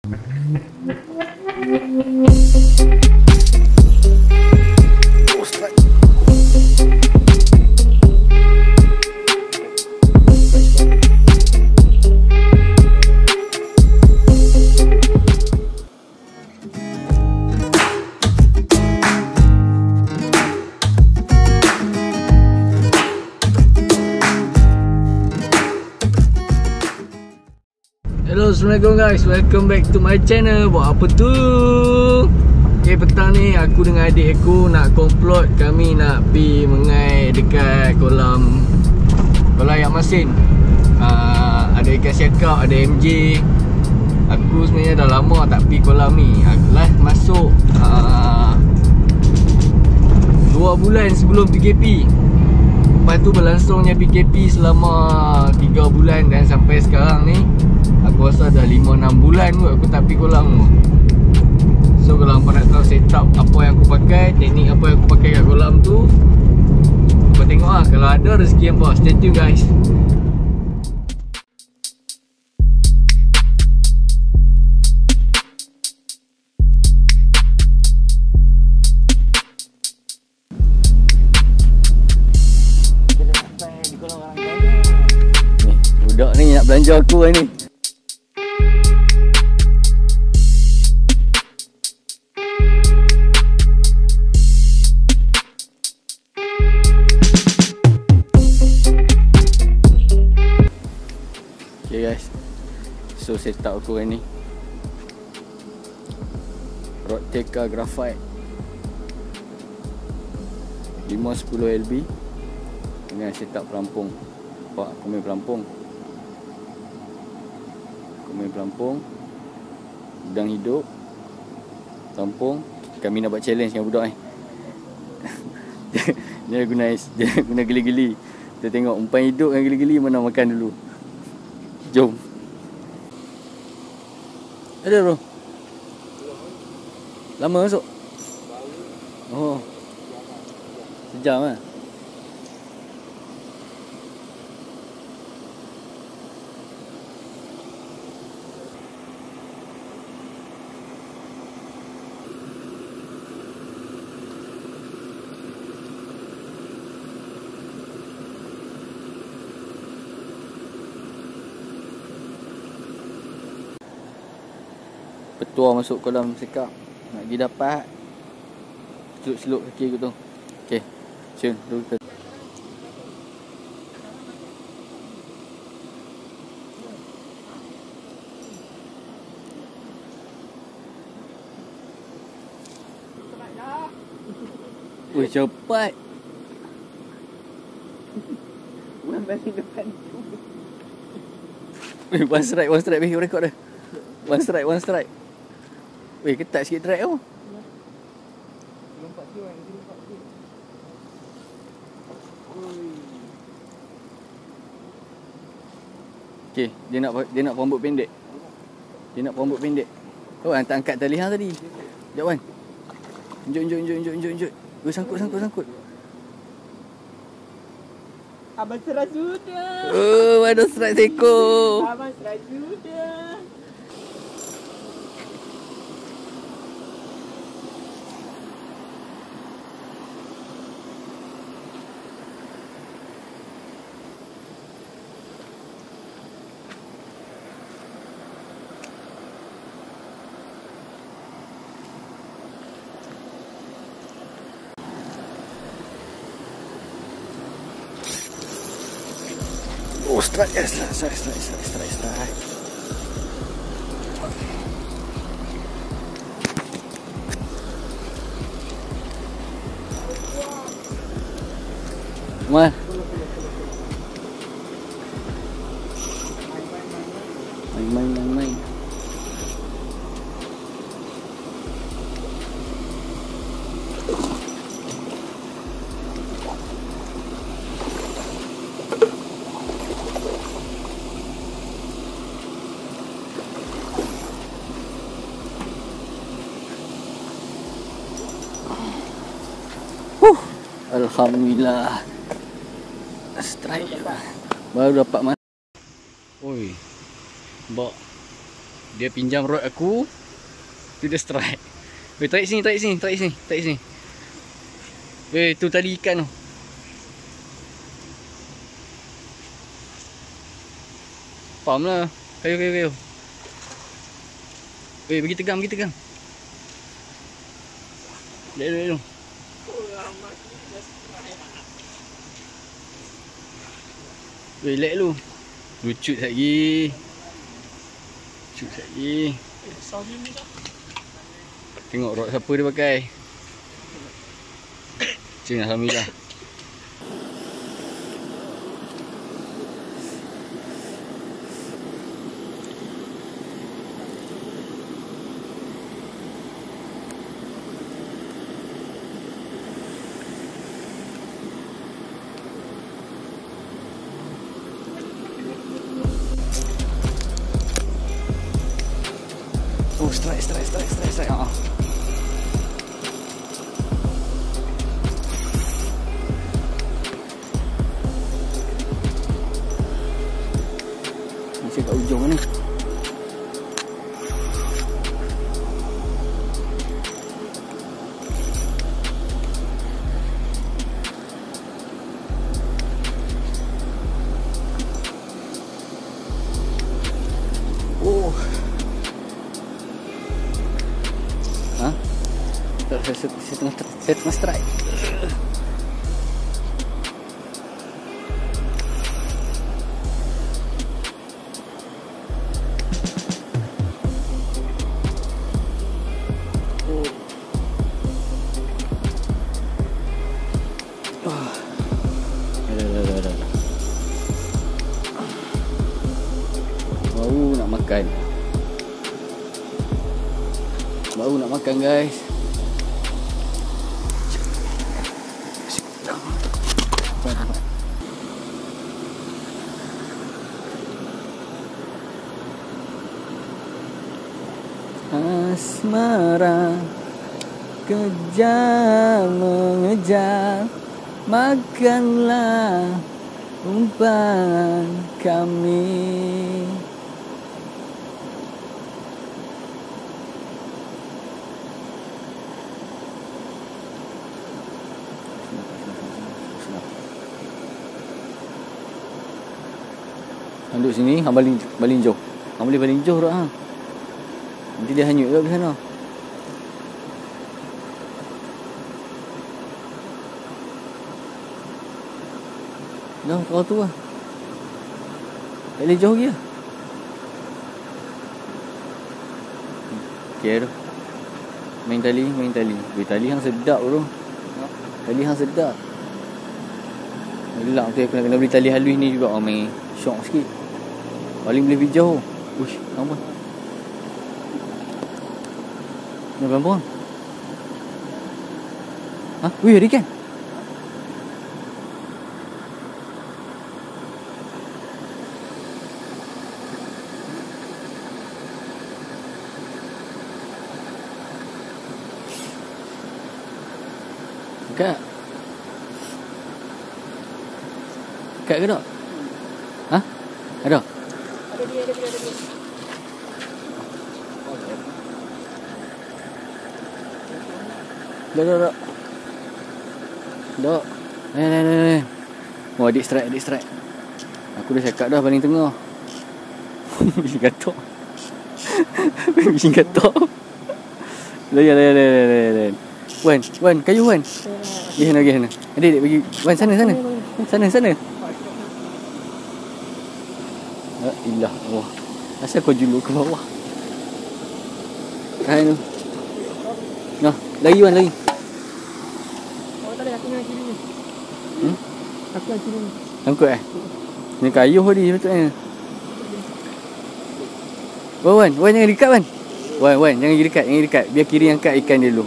Hello, Assalamualaikum guys, welcome back to my channel. Buat apa tu? Okay, petang ni aku dengan adik aku nak komplot. Kami nak pergi mengai dekat kolam air masin. Ada ikan siakap, ada MJ. Aku sebenarnya dah lama tak pergi kolam ni. Last masuk 2 bulan sebelum PKP. Lepas tu berlangsungnya PKP selama 3 bulan. Dan sampai sekarang ni aku rasa dah 5-6 bulan kot aku tak pergi kolam tu. So kalau korang nak tahu setup apa yang aku pakai, teknik apa yang aku pakai kat kolam tu, kau tengok lah. Kalau ada rezeki yang bawa, stay tune guys. Ni, budak ni nak belanja aku hari ni. Okay guys, so setup aku hari ni Rodteka Graphite 510 LB dengan setup pelampung. Nampak aku main pelampung. Udang hidup, pelampung. Kami nak buat challenge dengan budak ni. Dia guna geli-geli. Kita tengok umpan hidup dengan geli-geli mana makan dulu. Jom. Ada bro. Lama masuk? Oh, sejam lah. Petua masuk kolam sekap. Nak pergi dapat seluk-seluk kaki aku tu. Okay, cun dulu kita. Wih, cepat. Bukan balik depan tu. Wih, one strike weh, rekod dah. One strike. Weh, ketat sikit track tu. Okay, dia nak rambut pendek. Oh, hantar angkat tali hang tadi. Sekejap Wan. Unjuk. Oh, sangkut. Abang serah sudah. Oh, ada strike seko. Abang serah sudah. Oh, strike. Mana? Main. Alhamdulillah. Strike. Baru dapat mana? Oi. Bak. Dia pinjam rod aku. Tu dia strike. Weh, tarik sini, tarik sini, tarik sini, tarik sini. Weh, tu tali ikan tu. Faham lah. Kayu. Weh, bagi tegang, bagi tegang. Lek. Weh, lek lu. Lucut lagi. Lucut lagi. Tengok rod siapa dia pakai. Cing, alhamdulillah. Oh, strike. Masih kat ujung ni. Oh. Ha? Saya tengah strike. Baru nak makan guys. Asmara kejar mengejar, makanlah umpan kami. Duduk sini, hang baling jauh. Hang boleh baling jauh tak hang? Nanti dia hanyut ke sana. Dah, kau tu lah. Tak boleh jauh lagi lah. Okay tu. Main tali. Tali hang sedap tu. Tali hang sedap. Gelak tu aku nak kena beli tali halus ni juga. Main syok sikit. Paling boleh pergi jauh. Uish, apa? Nak pelan-pelan. Ha? Wih, ada ikan. Kak. Kak ke tak? Ha? Ada? Ada dia. Dok. Ni. Oh, adik strike. Aku dah cakap dah paling tengah. Bising katok. Layan. Wan, kayu Wan. Pergi sana. Adik bagi Wan sana. Sana. La ilah Allah. Asal kau julur ke bawah? Hai tu. Nah, lagi Wan, lagi. Oh, tak ada aku nak kiri ni. Aku nak kiri ni. Angkut Ni kayu tadi sepatutnya. Wan, jangan dekat Wan. Wan, jangan dekat. Biar kiri angkat ikan dia dulu.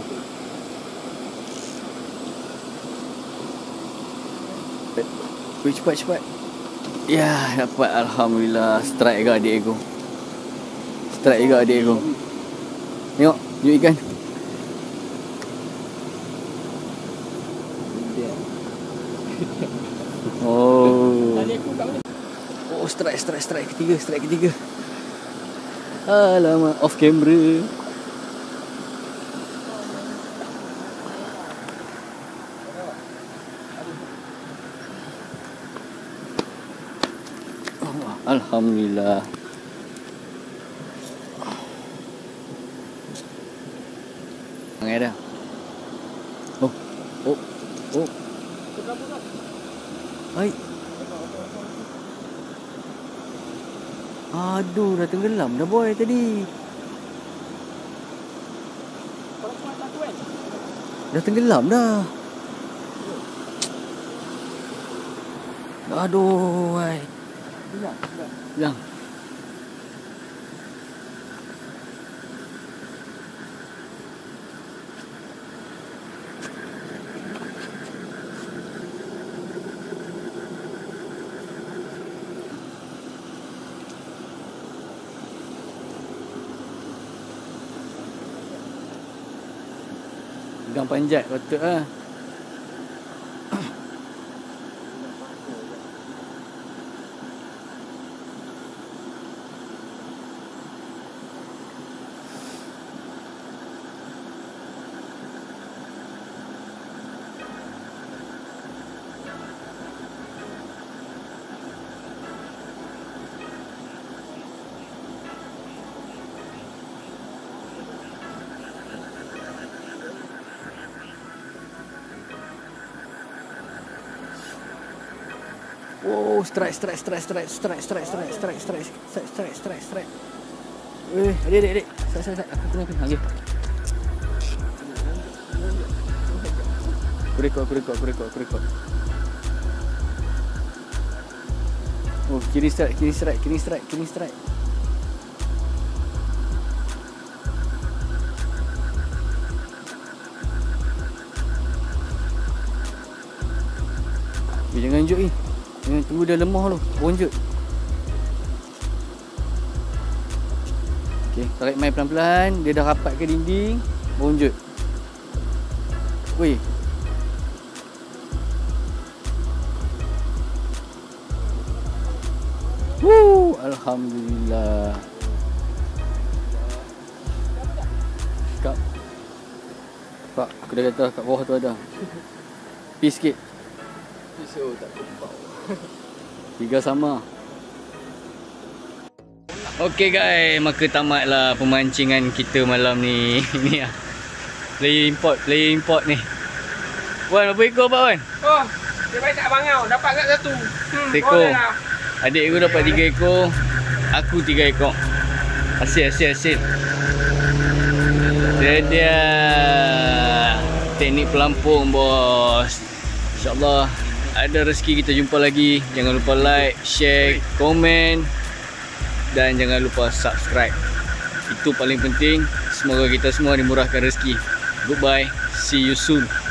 Weh, cepat. Ya, dapat alhamdulillah. Strike ke adik aku. Tengok, tunjuk ikan. Oh. Tali aku kat mana? Oh, strike ketiga. Alamak, off camera. Alhamdulillah. Angin dah. Oh. Hai. Aduh, dah tenggelam dah boy tadi. Dah tenggelam dah. Aduh, hai. Hilang. Pegang panjat patut lah. Oh, strike. Adik. Strike. Aku tengah. Okay. Aku rekod. Oh, kiri strike. Jangan jut ni. Jangan tunggu dia lemah tu. Bonjut. Okey, tarik main pelan-pelan. Dia dah rapat ke dinding. Bonjut. Weh. Woo, alhamdulillah. Kak. Pak, aku dah kata kat bawah tu ada. Peace sikit. Pisau tak kumpau. 3 sama. Okey guys, maka tamatlah pemancingan kita malam ni. Ni lah. Player import ni. Wan, berapa ekor Pak Wan? Oh, dia baik tak bangau. Dapat kat satu. Ekor. Boleh lah. Adik aku dapat 3 ekor. Aku 3 ekor. Hasil. Dia teknik pelampung bos. InsyaAllah ada rezeki kita jumpa lagi. Jangan lupa like, share, komen dan jangan lupa subscribe. Itu paling penting. Semoga kita semua dimurahkan rezeki. Goodbye. See you soon.